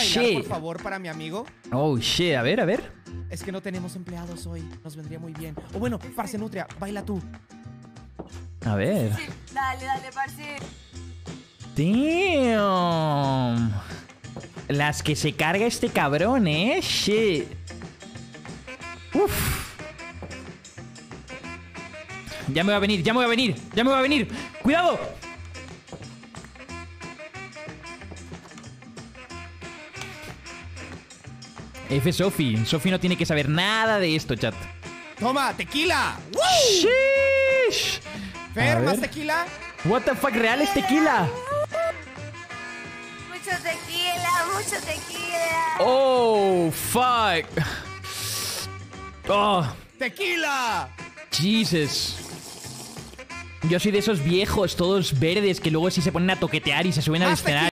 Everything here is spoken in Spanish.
bailar, shit. por favor, para mi amigo? Oh, shit. A ver, a ver. Es que no tenemos empleados hoy. Nos vendría muy bien. O bueno, Parce Nutria, baila tú. A ver. Sí, dale, dale, parce. Damn. Las que se carga este cabrón, shit. Uf. Ya me va a venir, ya me va a venir, ya me va a venir. ¡Cuidado! F Sofi. Sofi no tiene que saber nada de esto, chat. ¡Toma, tequila! ¡Woo! Sheesh. Fer, A ¿más ver. tequila? What the fuck, real es tequila. Mucho tequila, mucho tequila. Oh, fuck. Oh, ¡Tequila! Jesus. Yo soy de esos viejos, todos verdes, que luego sí se ponen a toquetear y se suben al Más escenario.